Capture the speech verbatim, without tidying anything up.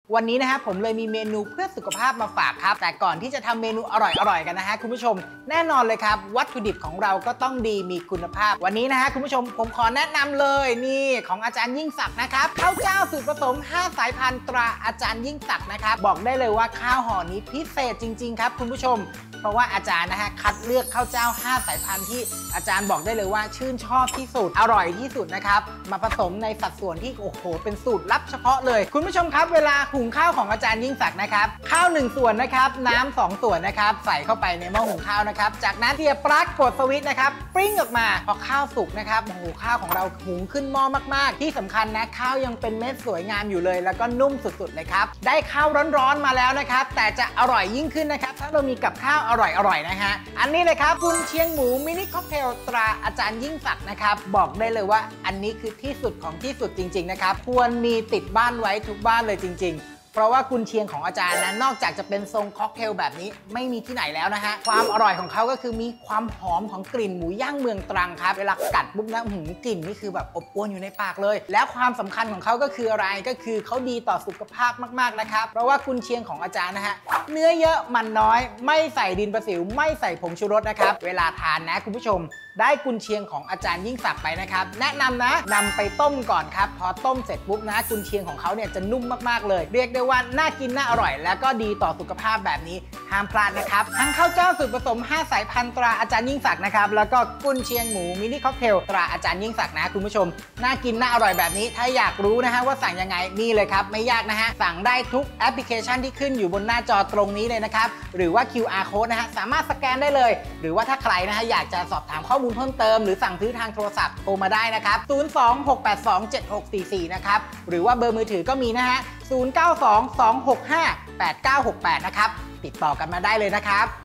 วันนี้นะครับผมเลยมีเมนูเพื่อสุขภาพมาฝากครับแต่ก่อนที่จะทำเมนูอร่อยๆกันนะฮะคุณผู้ชมแน่นอนเลยครับวัตถุดิบของเราก็ต้องดีมีคุณภาพวันนี้นะฮะคุณผู้ชมผมขอแนะนำเลยนี่ของอาจารย์ยิ่งศักดิ์นะครับข้าวเจ้าสูตรผสมห้าสายพันธุ์ตราอาจารย์ยิ่งศักดิ์นะครับบอกได้เลยว่าข้าวห่อนี้พิเศษจริงๆครับคุณผู้ชมเพราะว่าอาจารย์นะฮะคัดเลือกข้าวเจ้าห้าสายพันธุ์ที่อาจารย์บอกได้เลยว่าชื่นชอบที่สุดอร่อยที่สุดนะครับมาผสมในสัดส่วนที่โอ้โหเป็นสูตรลับเฉพาะเลยคุณผู้ชมครับเวลาหุงข้าวของอาจารย์ยิ่งศักดิ์นะครับข้าวหนึ่งส่วนนะครับน้ำสองส่วนนะครับใส่เข้าไปในหม้อหุงข้าวนะครับจากนั้นเทียบปลั๊กกดสวิตช์นะครับปริ้งออกมาพอข้าวสุกนะครับโอ้โหข้าวของเราหุงขึ้นหม้อมากๆที่สำคัญนะข้าวยังเป็นเม็ดสวยงามอยู่เลยแล้วก็นุ่มสุดๆเลยครับได้ข้าวร้อนๆมาแล้วนะครับแต่จะอร่อยยิ่งขึ้นนะครับถ้าเรามีกับข้าวอร่อยๆนะฮะอันนี้เลยครับกุนเชียงหมูมินิค็อกเทลตราอาจารย์ยิ่งศักดิ์นะครับบอกได้เลยว่าอันนี้คือที่สุดของที่สุดจริงๆนะครับควรมีติดบ้านไว้ทุกบ้านเลยจริงๆเพราะว่ากุนเชียงของอาจารย์นะนอกจากจะเป็นทรงค็อกเทลแบบนี้ไม่มีที่ไหนแล้วนะฮะความอร่อยของเขาก็คือมีความหอมของกลิ่นหมูย่างเมืองตรังครับเวลากัดปุ๊บนะหืมกลิ่นนี่คือแบบอบอวลอยู่ในปากเลยแล้วความสำคัญของเขาก็คืออะไรก็คือเขาดีต่อสุขภาพมากๆนะครับเพราะว่ากุนเชียงของอาจารย์นะฮะเนื้อเยอะมันน้อยไม่ใส่ดินประสิวไม่ใส่ผงชูรสนะครับเวลาทานนะคุณผู้ชมได้กุนเชียงของอาจารย์ยิ่งศักดิ์ไปนะครับแนะนำนะนำไปต้มก่อนครับพอต้มเสร็จปุ๊บนะกุนเชียงของเขาเนี่ยจะนุ่มมากๆเลยเรียกได้ว่าน่ากินน่าอร่อยแล้วก็ดีต่อสุขภาพแบบนี้ห้ามพลาดนะครับทั้งข้าวเจ้าสูตรผสมห้าสายพันธุ์ตราอาจารย์ยิ่งศักดิ์นะครับแล้วก็กุนเชียงหมูมินิค็อกเทลตราอาจารย์ยิ่งศักดิ์นะคุณผู้ชมน่ากินน่าอร่อยแบบนี้ถ้าอยากรู้นะฮะว่าสั่งยังไงนี่เลยครับไม่ยากนะฮะสั่งได้ทุกแอปพลิเคชันที่ขึ้นอยู่บนหน้าจอตรงนี้เลยนะครับหรือว่า คิว อาร์ Code นะฮะสามารถสแกนได้เลยหรือว่าถ้าใครนะฮะอยากจะสอบถามข้อมูลเพิ่มเติมหรือสั่งซื้อทางโทรศัพท์โทรมาได้นะครับศูนย์ สอง หก แปด สอง เจ็ด หก สี่ สี่นะครับหรือว่าเบอร์มือถือก็มีนะฮะศูนย์ เก้า สอง สอง หก ห้า แปด เก้า หก แปดนะครับติดต่อกันมาได้เลยนะครับ